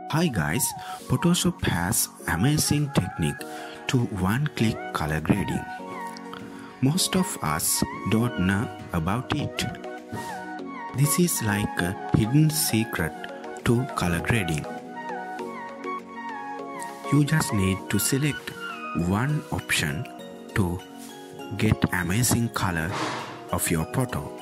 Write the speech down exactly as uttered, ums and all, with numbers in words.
Hi guys, Photoshop has amazing technique to one-click color grading. Most of us don't know about it. This is like a hidden secret to color grading. You just need to select one option to get amazing color of your photo.